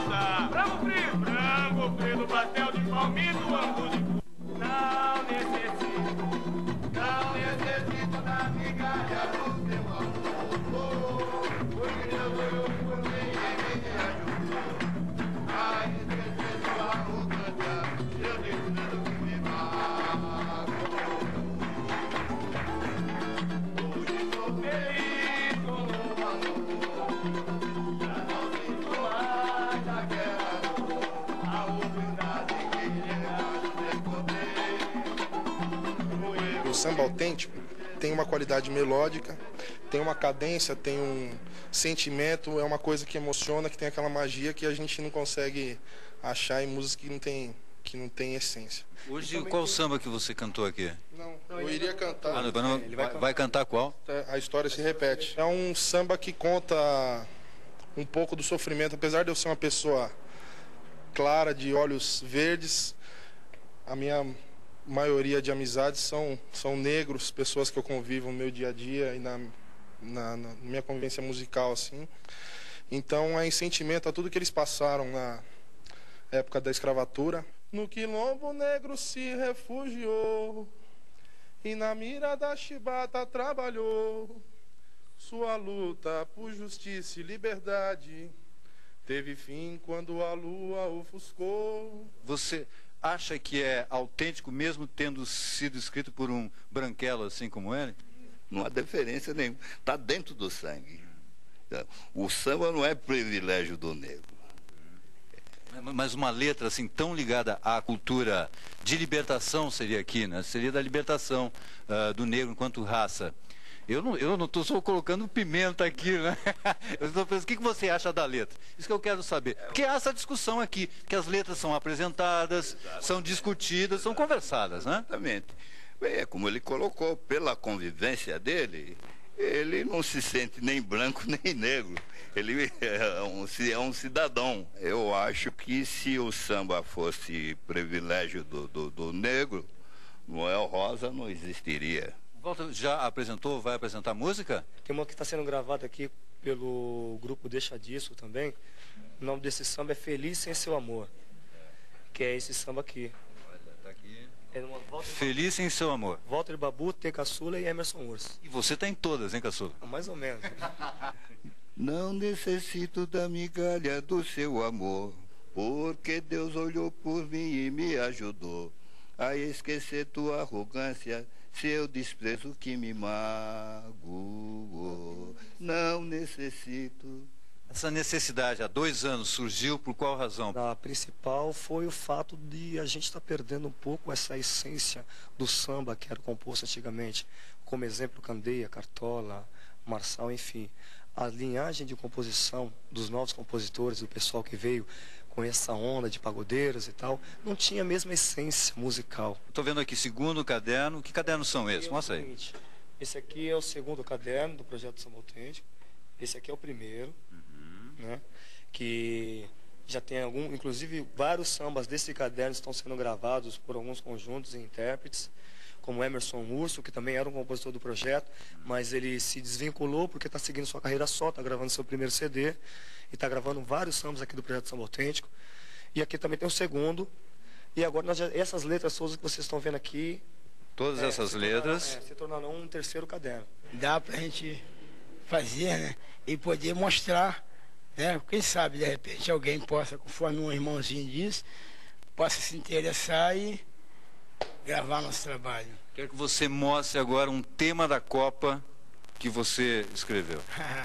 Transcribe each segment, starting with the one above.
usar frango frito, pastel de palmito, angu de cu. Não necessito da migalha do teu amor, porque Deus olhou por mim e me ajudou. A esquecer sua arrogância, eu dizendo que me magoou. Hoje sou feliz com o amor, já não sinto mais aquela dor, a humildade que chega O samba autêntico tem uma qualidade melódica, tem uma cadência, tem um sentimento, é uma coisa que emociona, que tem aquela magia que a gente não consegue achar em música que não tem essência. Hoje, qual samba que você cantou aqui? Não, eu iria cantar. Ele vai cantar qual? A história se repete. É um samba que conta um pouco do sofrimento, apesar de eu ser uma pessoa clara, de olhos verdes, a minha maioria de amizades são negros, pessoas que eu convivo no meu dia a dia e na minha convivência musical, assim. Então é em sentimento a tudo que eles passaram na época da escravatura. No quilombo negro se refugiou e na mira da chibata trabalhou. Sua luta por justiça e liberdade teve fim quando a lua ofuscou. Você acha que é autêntico mesmo tendo sido escrito por um branquelo assim como ele? Não há diferença nenhuma. Está dentro do sangue. O samba não é privilégio do negro. Mas uma letra assim tão ligada à cultura de libertação seria aqui, né? Seria da libertação do negro enquanto raça. Eu não estou só colocando pimenta aqui, né? Eu estou pensando, o que você acha da letra? Isso que eu quero saber. Porque há essa discussão aqui, que as letras são apresentadas, são discutidas, são conversadas, né? Exatamente. É como ele colocou, pela convivência dele, ele não se sente nem branco nem negro. Ele é um cidadão. Eu acho que se o samba fosse privilégio do negro, Noel Rosa não existiria. Walter já apresentou, vai apresentar música? Tem uma que está sendo gravada aqui pelo grupo Deixa Disso também. O nome desse samba é Feliz Sem Seu Amor, que é esse samba aqui. Tá aqui. É Feliz Sem Seu Amor. Walter Babu, T. Caçula e Emerson Urso. E você tá em todas, hein, Caçula? Mais ou menos. Não necessito da migalha do seu amor, porque Deus olhou por mim e me ajudou a esquecer tua arrogância, seu desprezo que me magoou. Não necessito. Essa necessidade há 2 anos surgiu por qual razão? A principal foi o fato de a gente estar perdendo um pouco essa essência do samba que era composto antigamente. Como exemplo, Candeia, Cartola, Marçal, enfim. A linhagem de composição dos novos compositores, do pessoal que veio com essa onda de pagodeiros e tal, não tinha a mesma essência musical. Estou vendo aqui, segundo caderno. Que cadernos são esses? Mostra aí. Esse aqui é o segundo caderno do projeto Samba Autêntico. Esse aqui é o primeiro, né? Que já tem inclusive vários sambas desse caderno estão sendo gravados por alguns conjuntos e intérpretes, como Emerson Urso, que também era um compositor do projeto, mas ele se desvinculou porque está seguindo sua carreira só, está gravando seu primeiro CD e está gravando vários sambas aqui do projeto Samba Autêntico. E aqui também tem o segundo. E agora essas letras todas que vocês estão vendo aqui, todas essas letras se tornarão um terceiro caderno. Dá para a gente fazer, né? E poder mostrar, né? Quem sabe de repente alguém possa, conforme um irmãozinho diz, possa se interessar e gravar nosso trabalho. Quero que você mostre agora um tema da Copa que você escreveu.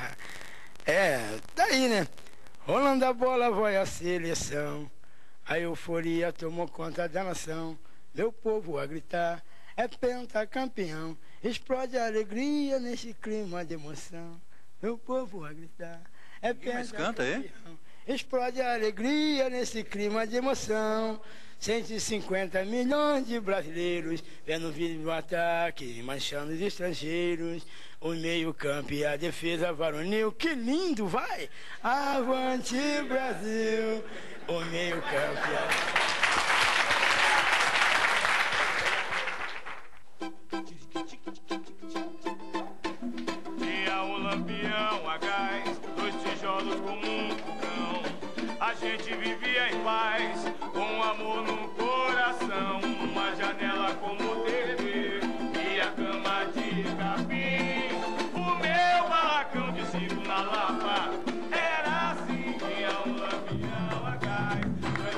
Daí, né? Rolando a bola, vai a seleção. A euforia tomou conta da nação. Meu povo a gritar, é pentacampeão. Explode a alegria nesse clima de emoção. Meu povo a gritar, é pentacampeão. Canta aí. Explode a alegria nesse clima de emoção. 150 milhões de brasileiros vendo vídeo do ataque, manchando os estrangeiros. O meio-campo e a defesa varonil, que lindo, vai! Avante Brasil! O meio-campo e Dia o lampião a gás, 2 tijolos como um fogão. a gente vivia em paz, com amor no coração, uma janela como TV e a cama de capim. O meu barracão de circo na Lapa era assim, tinha um lampião a gás,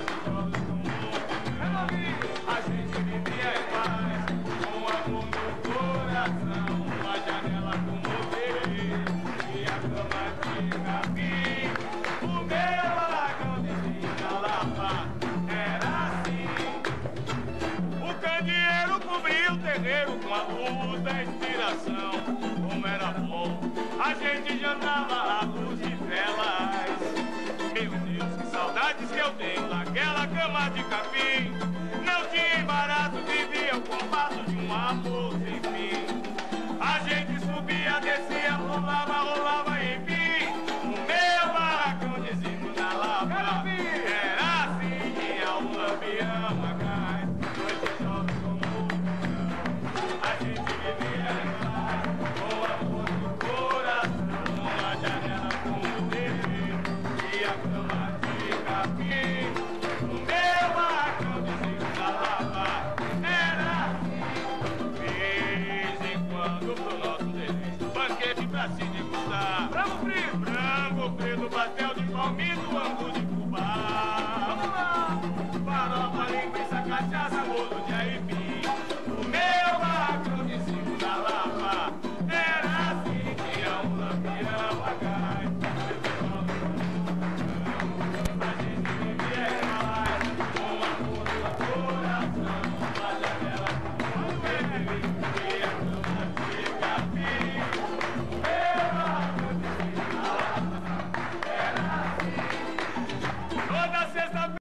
a gente vivia em paz, com amor no coração, uma janela como TV e a cama de capim. O meu barracão de circo na Lapa era assim. O candeeiro cobria o terreiro com a luz da inspiração. Como era bom, a gente jantava à luz de velas. Meu Deus, que saudades que eu tenho naquela cama de capim. Não tinha embaraço, vivia o compasso de um amor sem fim. A gente subia, descia, rolava, rolava, enfim. O meu barracão de zinco na Lapa era assim, tinha um lampião a gás, noite jovem como o verão. A gente vivia em paz, com amor no coração, uma janela como TV e a cama de capim. O meu barracão de zinco na Lapa era assim. De vez em quando pro nosso desejo, banquete pra se degustar. Frango frito, pastel de palmito, angu de fubá. Vamos lá! Farofa, linguiça, cachaça, bolo de aipim. O meu barracão de circo na Lapa era assim, tinha um lampião a gás. A gente vivia em paz, com amor no coração, uma janela como TV e a cama de capim. O meu barracão de circo na Lapa era assim. Toda sexta-feira